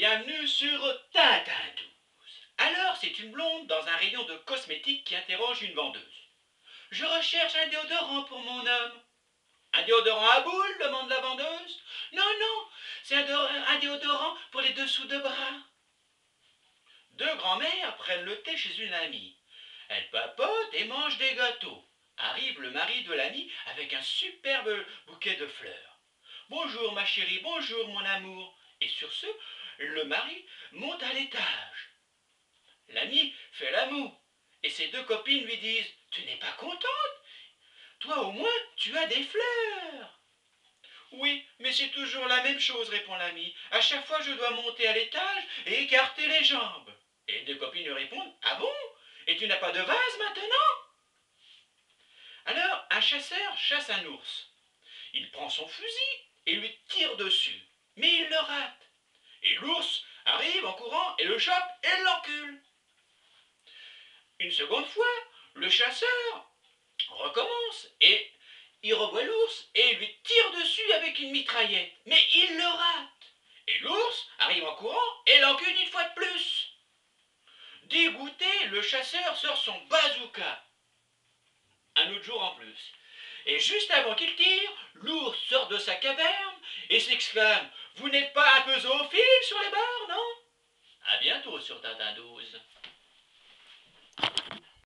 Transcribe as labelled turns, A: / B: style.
A: Bienvenue sur Tintin 12. Alors, c'est une blonde dans un rayon de cosmétiques qui interroge une vendeuse. Je recherche un déodorant pour mon homme. Un déodorant à boule demande la vendeuse. Non, non, c'est un déodorant pour les dessous de bras. Deux grands-mères prennent le thé chez une amie. Elles papotent et mangent des gâteaux. Arrive le mari de l'amie avec un superbe bouquet de fleurs. Bonjour ma chérie, bonjour mon amour. Et sur ce, le mari monte à l'étage. L'ami fait la moue. Et ses deux copines lui disent: Tu n'es pas contente? Toi au moins, tu as des fleurs. Oui, mais c'est toujours la même chose, répond l'ami. À chaque fois, je dois monter à l'étage et écarter les jambes. Et les deux copines lui répondent: Ah bon? Et tu n'as pas de vase maintenant? Alors, un chasseur chasse un ours. Il prend son fusil et lui tire dessus. Mais il le rate. Et l'ours arrive en courant et le chope et l'encule. Une seconde fois, le chasseur recommence et il revoit l'ours et lui tire dessus avec une mitraillette. Mais il le rate. Et l'ours arrive en courant et l'encule une fois de plus. Dégoûté, le chasseur sort son bazooka. Un autre jour en plus. Et juste avant qu'il tire, l'ours sort de sa caverne et s'exclame: Vous n'êtes pas un peu zoophile sur les bords, non? À bientôt sur Tintin 12.